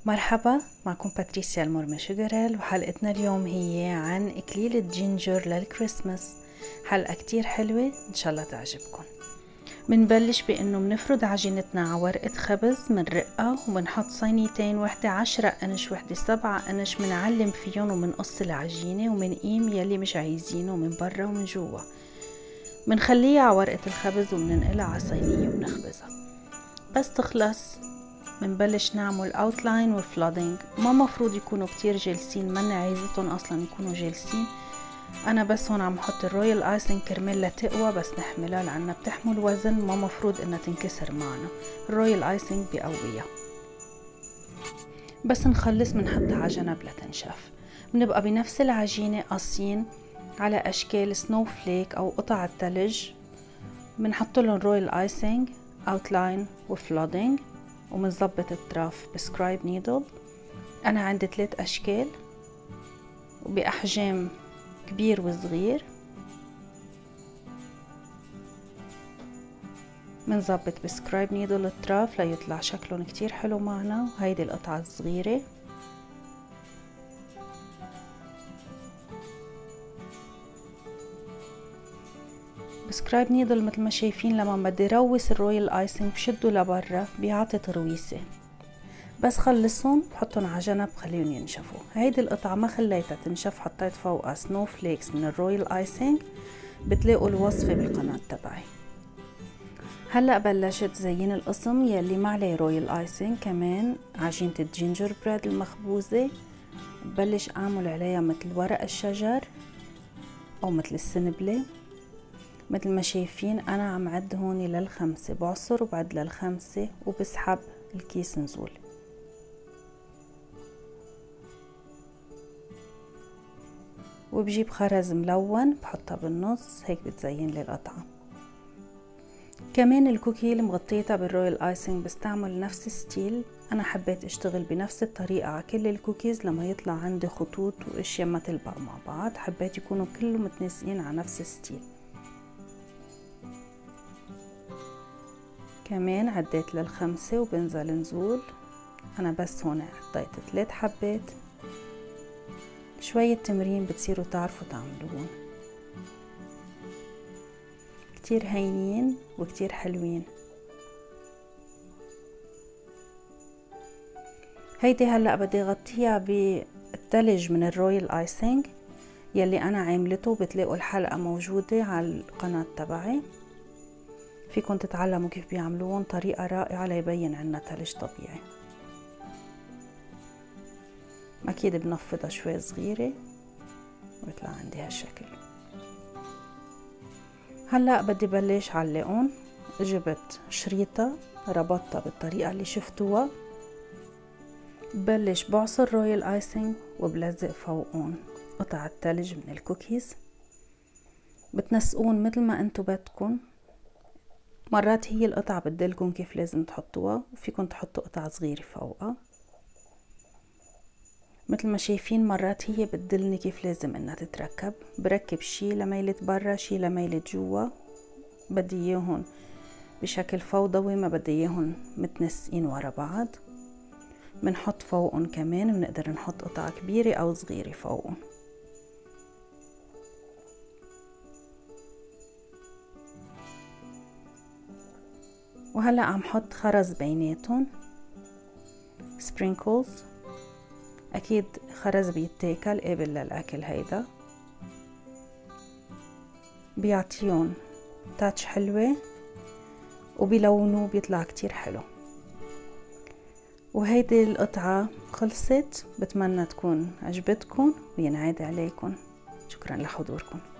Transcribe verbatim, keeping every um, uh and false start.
مرحبا، معكم باتريسيا المورمي شوغرل، وحلقتنا اليوم هي عن إكليل الجينجر للكريسماس. حلقة كتير حلوة إن شاء الله تعجبكم. منبلش بأنه منفرد عجينتنا على ورقة خبز، منرقها ومنحط صينيتين، وحدة عشرة انش وحدة سبعة انش، منعلم فيهم ومنقص العجينة ومنقيم يلي مش عايزينه من برا ومن جوا. منخليها على ورقة الخبز ومننقلها على صينية ومنخبزها. بس تخلص منبلش نعمل اوتلاين وفلودينج. ما مفروض يكونوا كتير جالسين، ما عايزتهم اصلا يكونوا جالسين. انا بس هون عم حط الرويال ايسنج كرمال لتقوى، بس نحملها لانها بتحمل وزن، ما مفروض انها تنكسر معنا. الرويال ايسنج بقويها. بس نخلص منحطها على جنب لتنشف. بنبقى بنفس العجينة قاسين على اشكال سنو فليك او قطع الثلج. بنحط لهم رويال ايسنج، اوتلاين وفلودينج، ومنظبط الطرف بسكرايب نيدل. انا عندي ثلاث اشكال وباحجام كبير وصغير. منظبط بسكرايب نيدل الطرف ليطلع شكلهم كتير حلو معنا. وهيدي القطعة الصغيرة. بسكرايب نيدل مثل ما شايفين لما بدي روس الرويال ايسنج بشده لبرا بيعطي ترويسة. بس خلصهم بحطهم على جنب خليهم ينشفوا. هيدي القطعة ما خليتها تنشف، حطيت فوقها سنو فليكس من الرويال ايسنج. بتلاقوا الوصفة بالقناة تبعي. هلأ بلشت زين القسم يلي ما عليه رويال ايسنج، كمان عجينة الجينجر بريد المخبوزة. ببلش اعمل عليها مثل ورق الشجر او مثل السنبلة. مثل ما شايفين انا عم عد هون للخمسة، بعصر وبعد للخمسة وبسحب الكيس نزول. وبجيب خرز ملون بحطها بالنص، هيك بتزين لي القطعة. كمان الكوكي اللي مغطيتها بالرويال ايسنج بستعمل نفس ستيل. انا حبيت اشتغل بنفس الطريقة على كل الكوكيز لما يطلع عندي خطوط واشياء ما تلبق مع بعض. حبيت يكونوا كلهم متناسقين على نفس ستيل. كمان عديت للخمسة وبنزل نزول. انا بس هون حطيت ثلاث حبات. شوية تمرين بتصيروا تعرفوا تعملوهم. كتير هينين وكتير حلوين. هيدي هلأ بدي غطيها بالثلج من الرويال ايسنج يلي انا عاملته. بتلاقوا الحلقة موجودة على القناة تبعي، فيكن تتعلموا كيف بيعملوهم. طريقة رائعة ليبين عنا ثلج طبيعي. اكيد بنفضها شوي صغيرة ويطلع عندي هالشكل. هلأ بدي بلش علقهم. جبت شريطة ربطتها بالطريقة اللي شفتوها. بلش بعصر رويال ايسنج وبلزق فوقهم قطع الثلج من الكوكيز. بتنسقون مثل ما انتو بدكن. مرات هي القطعة بدلكم كيف لازم تحطوها، وفيكن تحطوا قطع صغيرة فوقها. مثل ما شايفين مرات هي بتدلني كيف لازم انها تتركب. بركب شي لميلة برا شي لميلة جوا. بدي اياهم بشكل فوضوي، ما بدي اياهم متنسقين ورا بعض. بنحط فوقهم كمان، بنقدر نحط قطع كبيرة او صغيرة فوقهم. وهلأ عم حط خرز بيناتهم سبرينكلز. اكيد خرز بيتاكل، قابل للاكل. هيدا بيعطيهم تاتش حلوة وبيلونه بيطلع كتير حلو. وهيدي القطعة خلصت. بتمنى تكون عجبتكم وينعاد عليكم. شكرا لحضوركم.